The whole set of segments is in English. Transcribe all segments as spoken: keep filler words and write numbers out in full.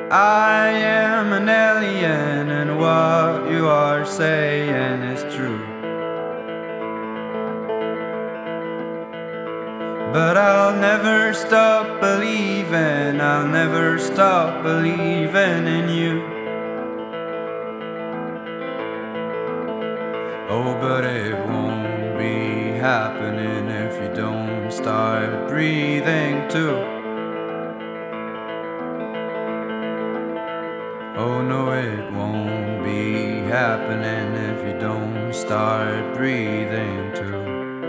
I am an alien, and what you are saying is true. But I'll never stop believing, I'll never stop believing in you. Oh, but it won't be happening if you don't start breathing too. Oh no, it won't be happening if you don't start breathing too.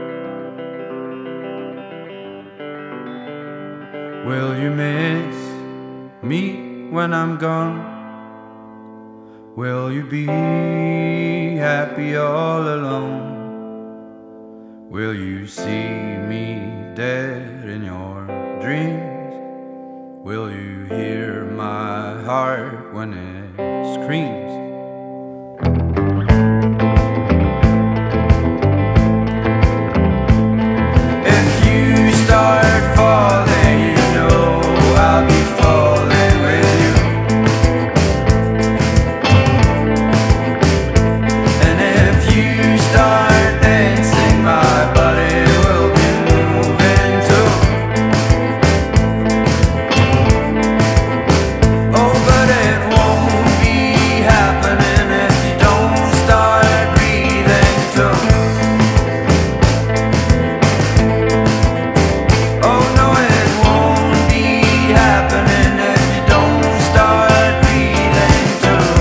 Will you miss me when I'm gone? Will you be happy all alone? Will you see me dead in your dreams? Will you hear my heart when it screams? If you start falling, you know I'll be falling with you. And if you start dancing, my body will be moving too. Oh, but it won't be happening if you don't start breathing too. Oh no, it won't be happening if you don't start breathing too.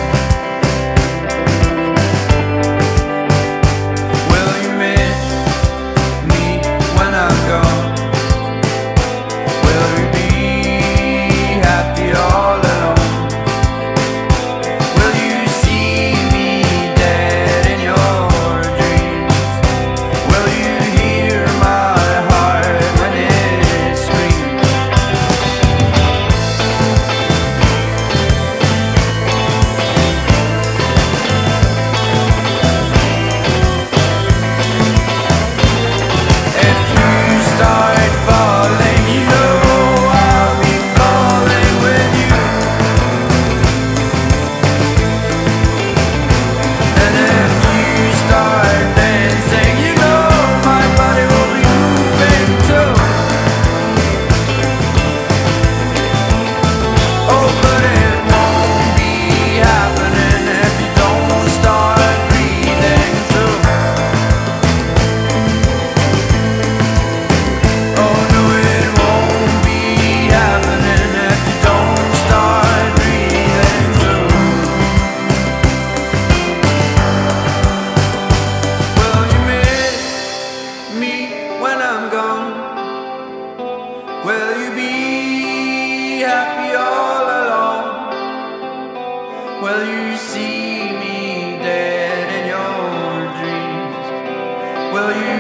Will you miss me when I'm gone? Will you be happy all alone? Will you see me dead in your dreams? Will you hear my heart when it screams? If you start falling, you know I'll be falling with you. And if you start dancing, you know my body will be moving too. Oh, but it won't be happening if you don't start breathing too. Oh no, it won't be happening if you don't start breathing too. Will you miss me when I'm gone? Will you be happy all alone? Will you see me dead in your dreams? Will you